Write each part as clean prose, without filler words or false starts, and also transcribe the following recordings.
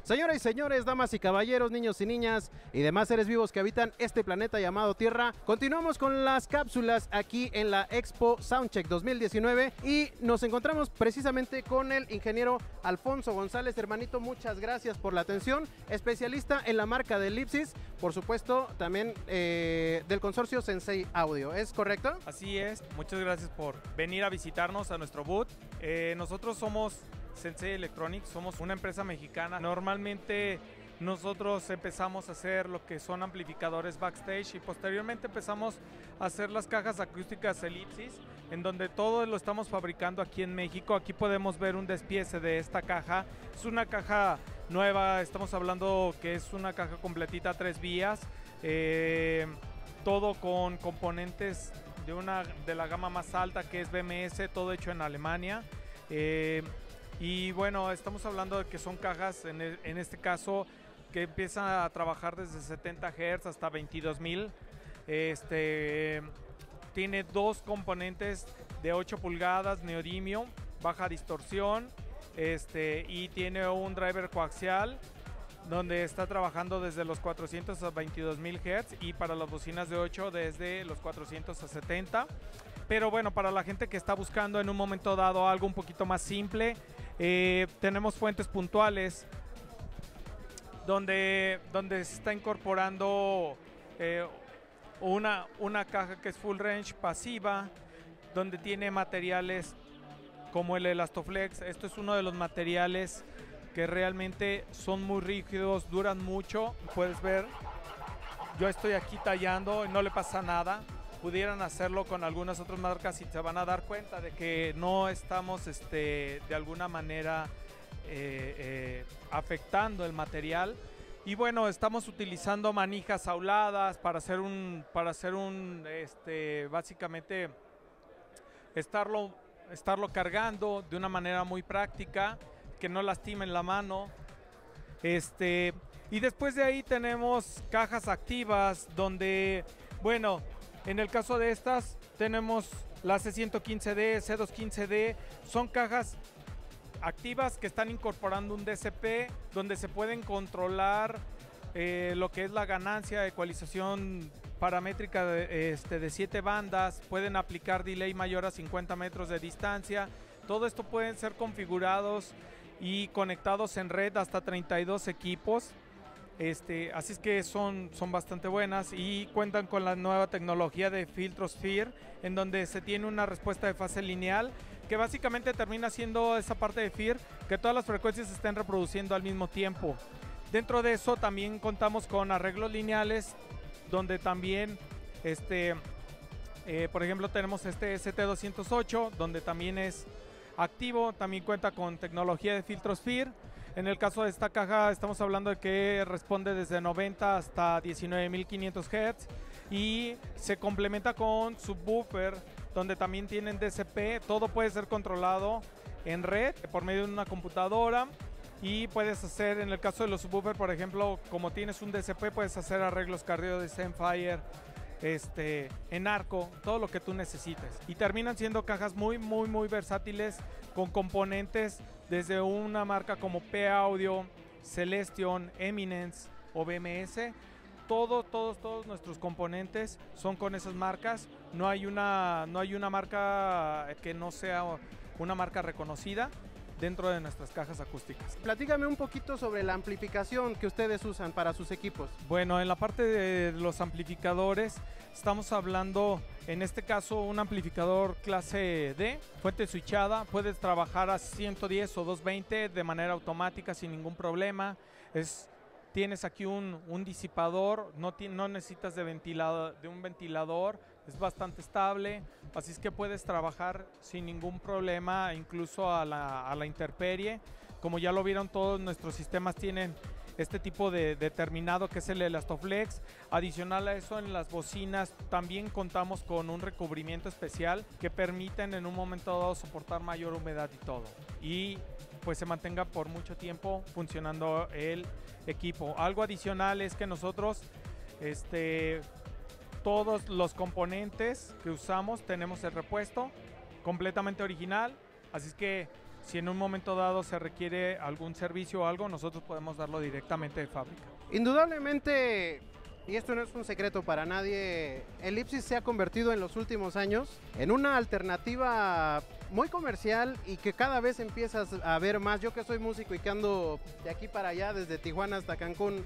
Señoras y señores, damas y caballeros, niños y niñas y demás seres vivos que habitan este planeta llamado Tierra, continuamos con las cápsulas aquí en la Expo Soundcheck 2019 y nos encontramos precisamente con el ingeniero Alfonso González. Hermanito, muchas gracias por la atención, especialista en la marca de Ellipsis, por supuesto también del consorcio Sensei Audio, ¿es correcto? Así es, muchas gracias por venir a visitarnos a nuestro booth. Nosotros somos Sensei Electronics, somos una empresa mexicana. Normalmente nosotros empezamos a hacer lo que son amplificadores backstage y posteriormente empezamos a hacer las cajas acústicas Ellipsis, en donde todo lo estamos fabricando aquí en México. Aquí podemos ver un despiece de esta caja. Es una caja nueva, estamos hablando que es una caja completita 3 vías, todo con componentes de la gama más alta, que es BMS, todo hecho en Alemania. Y bueno, estamos hablando de que son cajas, en este caso, que empiezan a trabajar desde 70 Hz hasta 22.000. Tiene dos componentes de 8 pulgadas, neodimio, baja distorsión, y tiene un driver coaxial, donde está trabajando desde los 400 a 22.000 Hz y para las bocinas de 8 desde los 400 a 70. Pero bueno, para la gente que está buscando en un momento dado algo un poquito más simple, tenemos fuentes puntuales donde se está incorporando una caja que es full range pasiva, donde tiene materiales como el Elastoflex. Esto es uno de los materiales que realmente son muy rígidos, duran mucho. Puedes ver, yo estoy aquí tallando y no le pasa nada. Pudieran hacerlo con algunas otras marcas y se van a dar cuenta de que no estamos de alguna manera afectando el material. Y bueno, estamos utilizando manijas auladas para hacer básicamente estarlo cargando de una manera muy práctica, que no lastimen la mano. Y después de ahí tenemos cajas activas donde, bueno, en el caso de estas tenemos la C115D, C215D, son cajas activas que están incorporando un DCP donde se pueden controlar lo que es la ganancia, ecualización paramétrica de 7 bandas, pueden aplicar delay mayor a 50 metros de distancia. Todo esto pueden ser configurados y conectados en red hasta 32 equipos. Así es que son bastante buenas y cuentan con la nueva tecnología de filtro Sphere, en donde se tiene una respuesta de fase lineal que básicamente termina siendo esa parte de FIR, que todas las frecuencias se estén reproduciendo al mismo tiempo. Dentro de eso también contamos con arreglos lineales, donde también por ejemplo tenemos este ST208, donde también es activo, también cuenta con tecnología de filtro Sphere. En el caso de esta caja estamos hablando de que responde desde 90 hasta 19.500 Hz y se complementa con subwoofer, donde también tienen DCP. Todo puede ser controlado en red por medio de una computadora y puedes hacer, en el caso de los subwoofers, por ejemplo, como tienes un DCP, puedes hacer arreglos cardio de Zenfire, en arco, todo lo que tú necesites. Y terminan siendo cajas muy versátiles, con componentes desde una marca como P Audio, Celestion, Eminence o BMS. Todos nuestros componentes son con esas marcas. No hay una marca que no sea una marca reconocida dentro de nuestras cajas acústicas. Platícame un poquito sobre la amplificación que ustedes usan para sus equipos. Bueno, en la parte de los amplificadores estamos hablando, en este caso, un amplificador clase D, fuente switchada. Puedes trabajar a 110 o 220 de manera automática sin ningún problema. Tienes aquí un disipador, no necesitas de un ventilador, es bastante estable, así es que puedes trabajar sin ningún problema, incluso a la intemperie. Como ya lo vieron, todos nuestros sistemas tienen este tipo de terminado, que es el Elastoflex. Adicional a eso, en las bocinas también contamos con un recubrimiento especial que permiten en un momento dado soportar mayor humedad y todo, y pues se mantenga por mucho tiempo funcionando el equipo. Algo adicional es que nosotros todos los componentes que usamos tenemos el repuesto completamente original, así es que Si en un momento dado se requiere algún servicio o algo, nosotros podemos darlo directamente de fábrica. Indudablemente, y esto no es un secreto para nadie, Ellipsis se ha convertido en los últimos años en una alternativa muy comercial y que cada vez empiezas a ver más. Yo que soy músico y que ando de aquí para allá, desde Tijuana hasta Cancún,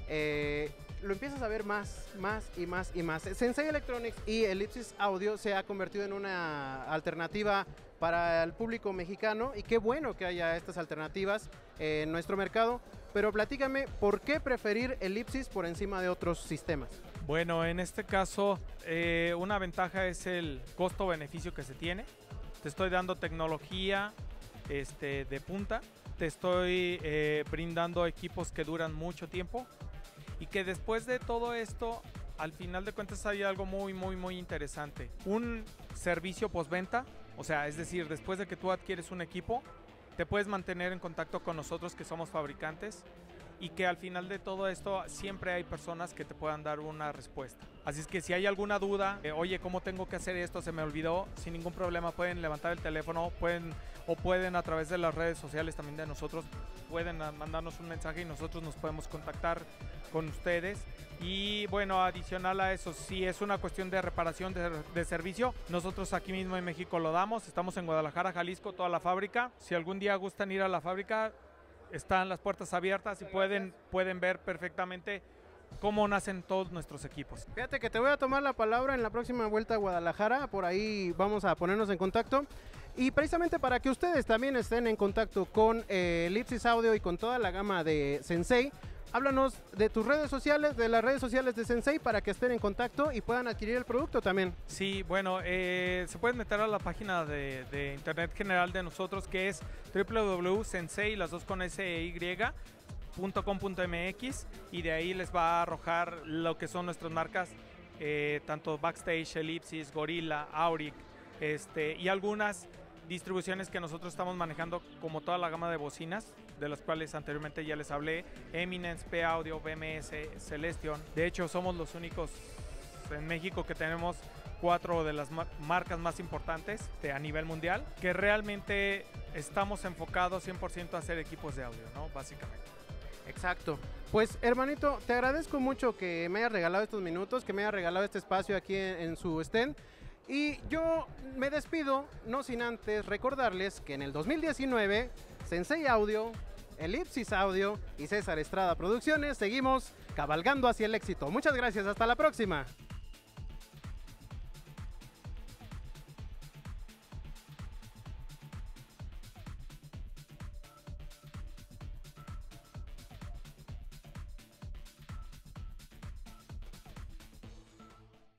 lo empiezas a ver más y más. Sensei Electronics y Ellipsis Audio se ha convertido en una alternativa para el público mexicano y qué bueno que haya estas alternativas en nuestro mercado. Pero platícame, ¿por qué preferir Ellipsis por encima de otros sistemas? Bueno, en este caso, una ventaja es el costo-beneficio que se tiene. Te estoy dando tecnología de punta, te estoy brindando equipos que duran mucho tiempo y que después de todo esto, al final de cuentas hay algo muy interesante. Un servicio postventa, o sea, es decir, después de que tú adquieres un equipo, te puedes mantener en contacto con nosotros que somos fabricantes y que al final de todo esto siempre hay personas que te puedan dar una respuesta. Así es que si hay alguna duda, oye, ¿cómo tengo que hacer esto? Se me olvidó, sin ningún problema pueden levantar el teléfono, pueden a través de las redes sociales también de nosotros, pueden mandarnos un mensaje y nosotros nos podemos contactar con ustedes. Y bueno, adicional a eso, si es una cuestión de reparación de servicio, nosotros aquí mismo en México lo damos. Estamos en Guadalajara, Jalisco, toda la fábrica. Si algún día gustan ir a la fábrica, están las puertas abiertas y pueden ver perfectamente cómo nacen todos nuestros equipos. Fíjate que te voy a tomar la palabra en la próxima vuelta a Guadalajara, por ahí vamos a ponernos en contacto. Y precisamente para que ustedes también estén en contacto con Ellipsis Audio y con toda la gama de Sensei, háblanos de tus redes sociales, de las redes sociales de Sensei para que estén en contacto y puedan adquirir el producto también. Sí, bueno, se pueden meter a la página de internet general de nosotros que es www.sensei, las dos con SEY.com.mx y de ahí les va a arrojar lo que son nuestras marcas, tanto Backstage, Ellipsis, Gorilla, Auric, y algunas distribuciones que nosotros estamos manejando como toda la gama de bocinas, de las cuales anteriormente ya les hablé, Eminence, P-Audio, BMS, Celestion. De hecho, somos los únicos en México que tenemos 4 de las marcas más importantes a nivel mundial, que realmente estamos enfocados 100% a hacer equipos de audio, ¿no? Básicamente. Exacto. Pues hermanito, te agradezco mucho que me hayas regalado estos minutos, que me hayas regalado este espacio aquí en su stand. Y yo me despido, no sin antes recordarles que en el 2019, Sensei Audio, Ellipsis Audio y César Estrada Producciones seguimos cabalgando hacia el éxito. Muchas gracias, hasta la próxima.